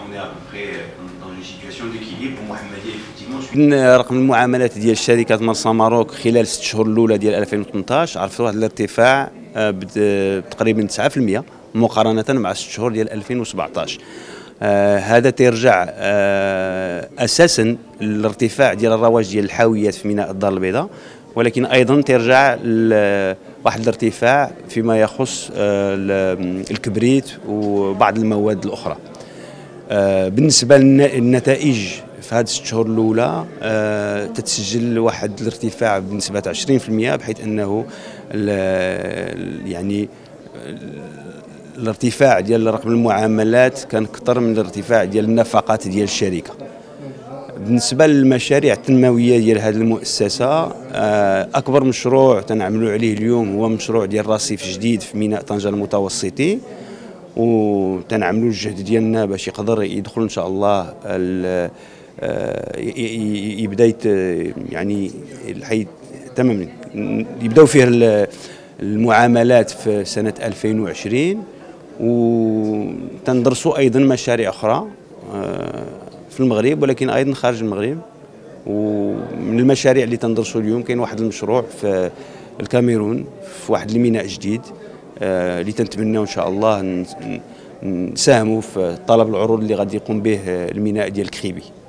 on est à peu près dans une situation d'équilibre. Mohamedia effectivement. رقم المعاملات ديال شركة مرسى ماروك خلال 6 شهور الأولى ديال 2018 عرفت واحد الارتفاع بتقريبا 9% مقارنة مع 6 شهور ديال 2017. هذا تيرجع أساسا الارتفاع ديال الرواج ديال الحاويات في ميناء الدار البيضاء، ولكن أيضا ترجع واحد الارتفاع فيما يخص الكبريت وبعض المواد الأخرى. بالنسبة للنتائج في هذه 6 شهور الأولى تتسجل واحد الارتفاع بنسبة 20%، بحيث أنه يعني الارتفاع ديال رقم المعاملات كان أكثر من الارتفاع ديال النفقات ديال الشركة. بالنسبة للمشاريع التنموية ديال هذه المؤسسة، أكبر مشروع تنعملوا عليه اليوم هو مشروع ديال رصيف جديد في ميناء طنجة المتوسطي، وتنعملوا الجهد ديالنا باش يقدر يدخل إن شاء الله يبدا يعني الحي تماما يبداو فيه المعاملات في سنة 2020، وتندرسوا أيضا مشاريع أخرى في المغرب ولكن أيضا خارج المغرب. ومن المشاريع اللي تندرسوا اليوم كاين واحد المشروع في الكاميرون في واحد الميناء جديد اللي تنتمناو إن شاء الله نساهموا في طلب العروض اللي غادي يقوم به الميناء ديال كخيبي.